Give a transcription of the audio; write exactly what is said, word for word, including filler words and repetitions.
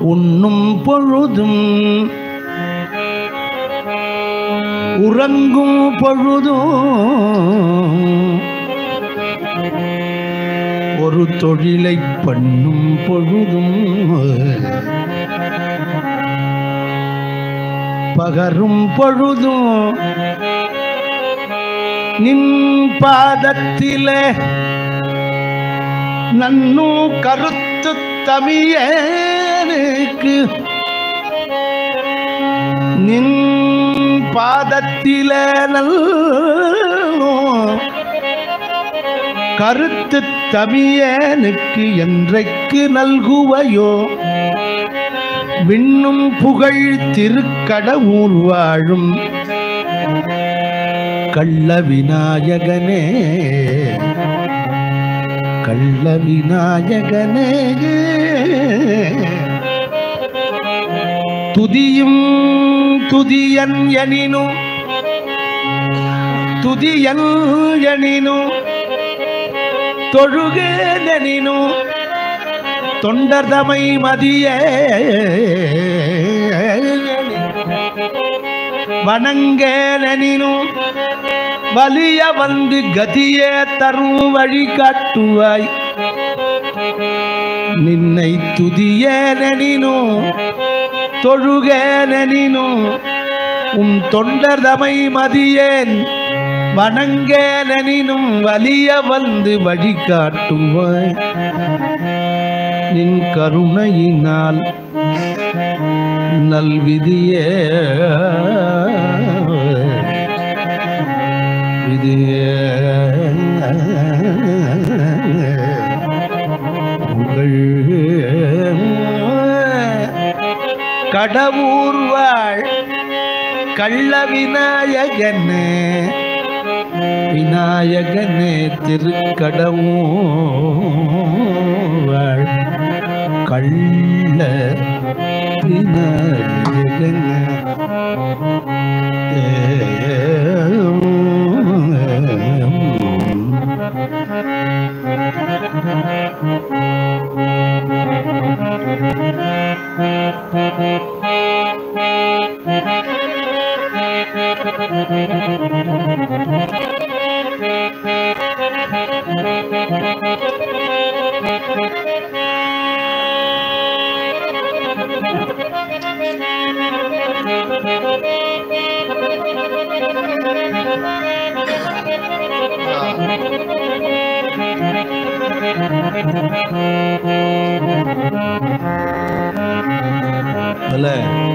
உண்ணும் பொழுதும் உறங்கும் பொழுதும் ஒரு தொழிலை பண்ணும் பொழுதும் பகரும் பொழுதும் நின் பாதத்திலே நன்னு கருத்து தமியனுக்கு நின் பாதத்திலே நல்லோ கருத்து தமியனுக்கு என்றைக்கு நல்குவையோ விண்ணும் புகழ் திருக்கடவூர் வாழும் கள்ள விநாயகனே கள்ள விநாயகனே துதியும் துதியன் எனினும் துதியன் எனினும் தொழுகேனினும் தொண்டர்தமை மதிய வணங்கேனினும் வலிய வந்து கதியே தரும் வழி காட்டுவாய் நின்னை துதியேனினும் தொழுகேனினும் உன் தொண்டர்தமை மதியேன் வணங்கேனினும் வலிய வந்து வழி காட்டுவாய் நின் கருணையினால் நல்விதியே விதியே புகழ் கடவூர் வாழ் கள்ள விநாயகனே விநாயகனே திருக்கடவூர் கள்ள விநாயகனே பல